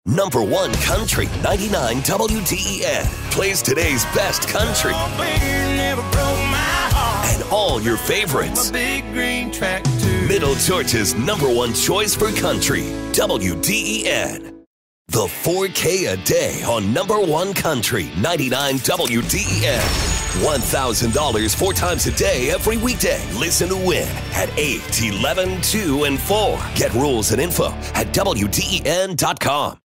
Number one country, 99 WDEN. Plays today's best country. And all your favorites. Middle Georgia's number one choice for country, WDEN. The 4K a day on number one country, 99 WDEN. $1,000 4 times a day every weekday. Listen to win at 8, 11, 2, and 4. Get rules and info at WDEN.com.